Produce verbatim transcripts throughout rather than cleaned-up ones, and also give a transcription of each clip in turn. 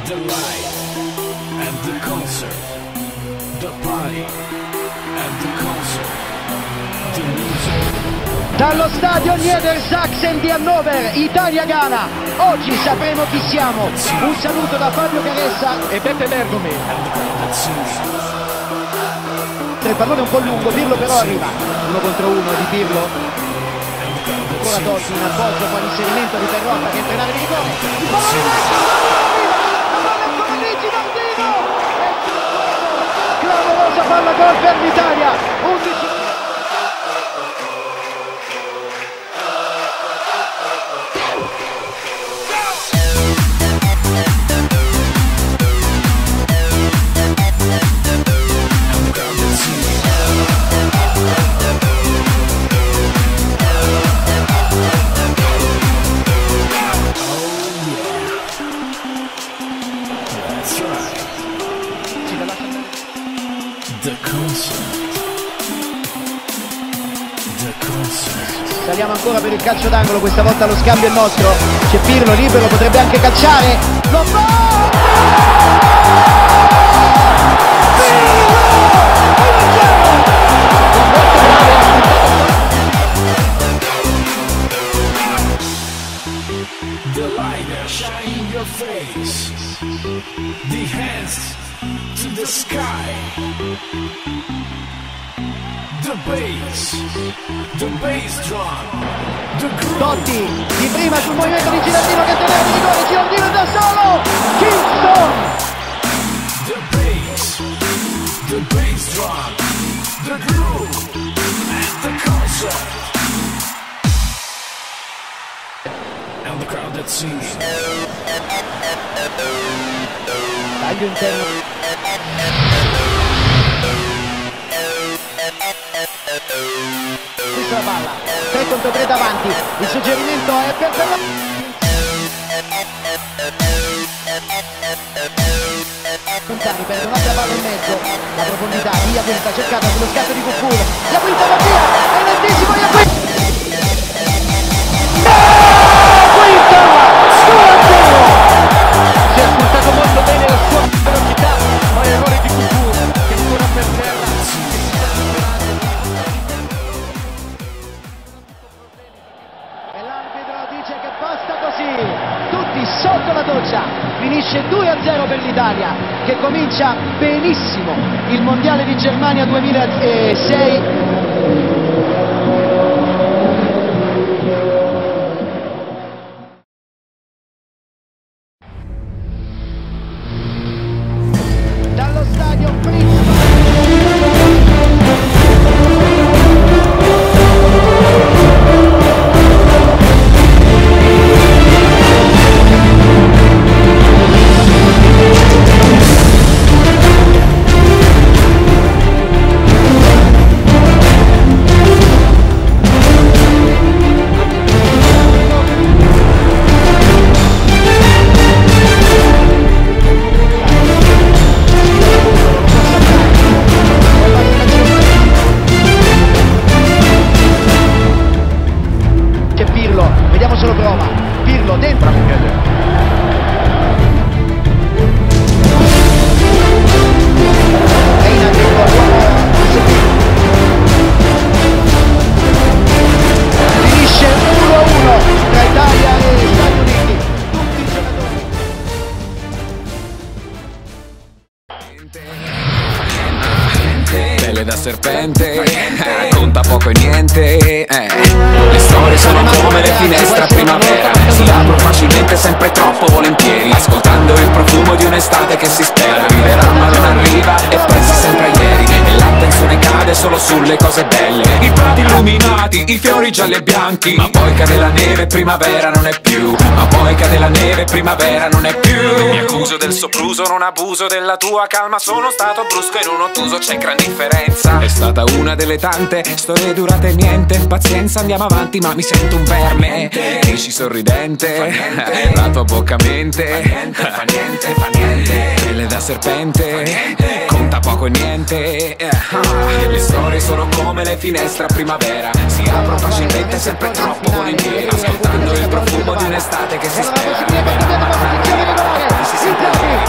The light and the concert, the party and the concert, the music. Dallo stadio Niedersachsen di Hannover, Italia-Ghana, oggi sapremo chi siamo. Un saluto da Fabio Caressa e Beppe Bergomi. Il pallone è un po' lungo, Pirlo però arriva. Uno contro uno di Pirlo. Ancora Totti in appoggio, poi l'inserimento di Perrotta che entra in area di rigore. Il pallone arriva, la palla ancora lì, Gilardino. Clamorosa palla gol per l'Italia. undici The concert. The concert. Saliamo ancora per il calcio d'angolo, questa volta lo scambio è nostro. C'è Pirlo libero, potrebbe anche calciare. Lo fa! The light shine in your face. The hands to the sky. The bass, the bass drum, the groove. Totti di prima sul movimento di Gilardino che teneva di rigore, Gilardino da solo, Kingston. The bass, the bass drum, the groove, and the concert. And the crowd that sings. Taglio interno. Questa è la palla, tre contro tre davanti, il suggerimento è per Perrotta. Fontani perde un'altra palla in mezzo, la profondità, via questa cercata sullo scatto di Cuffur, la quinta va via, è lentissimo, e qui quinta, due a zero. Si è sfruttato molto bene la sua velocità, ma l'errore di Cuffur che ancora per terra. Dice che basta così, tutti sotto la doccia, finisce due a zero per l'Italia che comincia benissimo il mondiale di Germania duemilasei. Dallo stadio vediamo se lo prova, Pirlo dentro. Reina che finisce uno a uno tra Italia e Stati Uniti. Tutti i giocatori. Pelle da serpente, conta poco e niente, eh. Le storie sono come le finestre a primavera, si aprono facilmente, sempre troppo volentieri, ascoltando il profumo di un'estate che si spera arriverà ma non arriva e pensi sempre a ieri, e l'attenzione cade solo sulle cose belle, i prati illuminati, i fiori gialli e bianchi, ma poi cade la neve, primavera non è più, ma poi cade la neve, primavera non è più. Mi accuso del sopruso, non abuso della tua calma, sono stato brusco e non ottuso, c'è gran differenza. È stata una delle tante storie durate niente, pazienza andiamo avanti ma mi sento un verme, dici sorridente, la tua bocca mente, fa niente, fa niente, fa niente, pelle da serpente, conta poco e niente, le storie sono come le finestre a primavera, si aprono facilmente, sempre troppo volentieri, ascoltando il profumo di un'estate che si spera.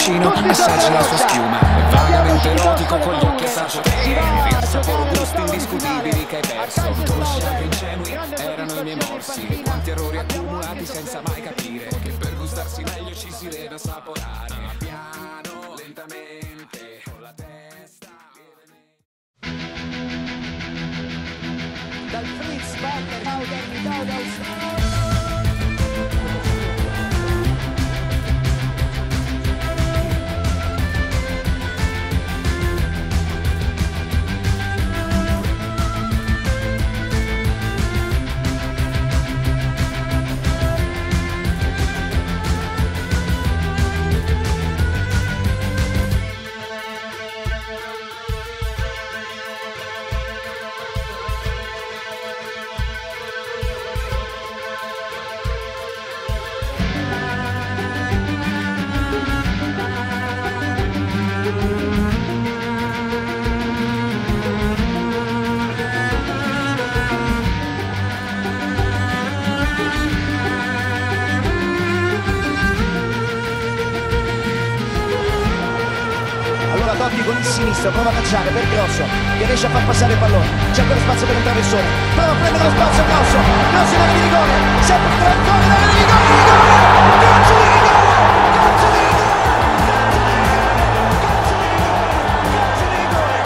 vicino, assaggi la sua schiuma. È vagamente erotico con gli occhi assaggiati. Riassa puro gusti indiscutibili che hai perso. Dolci anche ingenui erano i miei morsi. Quanti errori accumulati senza mai capire che per gustarsi meglio ci si deve assaporare. Piano, lentamente, con la testa. Dal Fritz Walter Haugen Daudaus. Totti con il sinistro, prova a cacciare per Grosso che riesce a far passare il pallone, c'è ancora spazio per un traversone, prova a prendere lo spazio Grosso, Grosso in area di rigore, sempre tra ancora in area di rigore, rigore, calcio di rigore, calcio di rigore, calcio di rigore.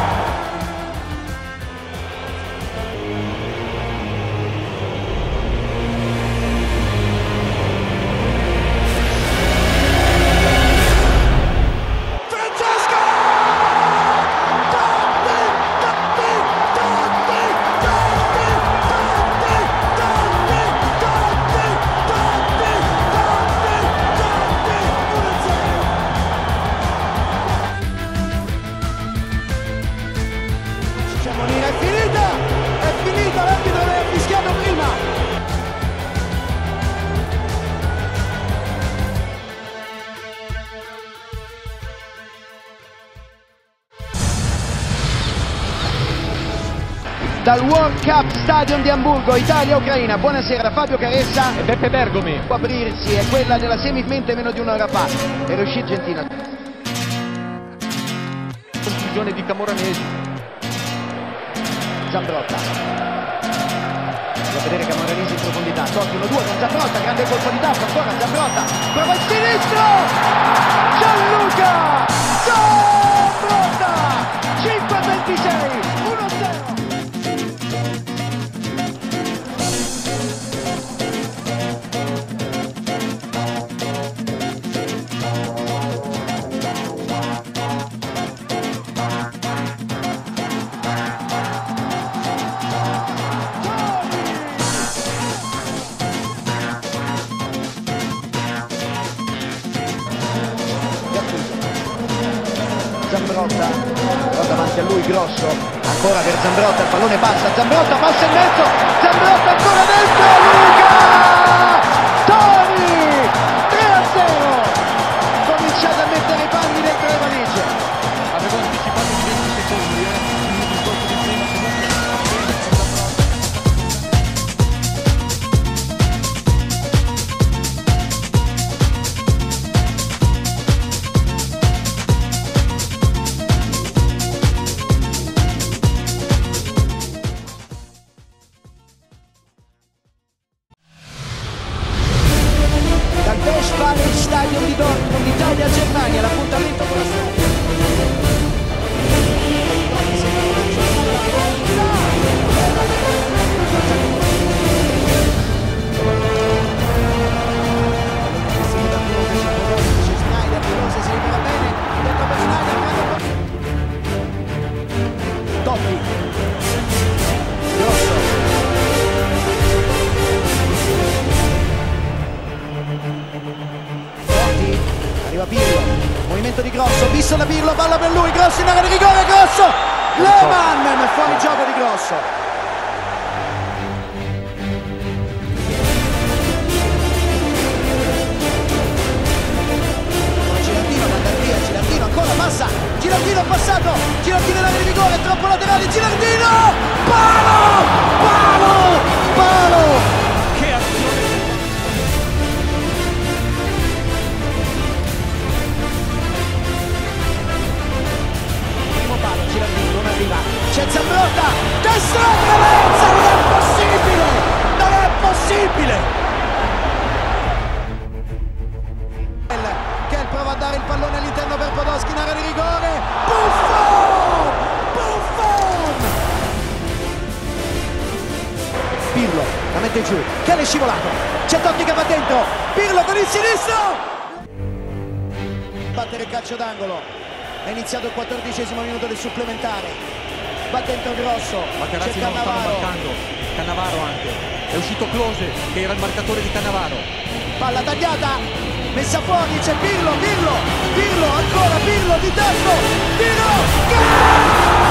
È finita, è finita, l'arbitro aveva fischiato prima. Dal World Cup Stadium di Amburgo, Italia-Ucraina, buonasera da Fabio Caressa e Beppe Bergomi. Può aprirsi, è quella della semifinale meno di un'ora fa, è riuscita Argentina. Conclusione di Camoranesi. Zambrotta, a vedere Camoranesi in profondità, Totti uno due con Zambrotta, grande colpo di tappo, ancora Zambrotta, prova il sinistro, Gianluca Zambrotta, cinque a ventisei, uno zero. Zambrotta, davanti a lui Grosso, ancora per Zambrotta, il pallone passa, Zambrotta passa in mezzo, Zambrotta ancora dentro, Luca Toni, tre a zero, cominciate a mettere i panni dentro le valigie. Avevo anticipato di venti secondi, eh, il discorso di prima Westfalen Stadium di Dortmund, Italia-Germania, l'appuntamento con la storia. Totti, Grosso, Totti, arriva Pirlo, movimento di Grosso, visto da Pirlo, palla per lui, Grosso in area di rigore, Grosso, Lehmann, fuori gioco di Grosso. Passa, Girardino è passato, Girardino in area di rigore, troppo laterale, Girardino, palo, palo, palo, che azione! mette giù, che è scivolato, c'è Totti che va dentro, Pirlo con il sinistro, battere il calcio d'angolo, è iniziato il quattordicesimo minuto del supplementare, va dentro Grosso, Materazzi c'è non stanno Cannavaro, marcando, Cannavaro anche, è uscito Klose che era il marcatore di Cannavaro, palla tagliata, messa fuori, c'è Pirlo, Pirlo, Pirlo, ancora Pirlo di testo, Pirlo, gol!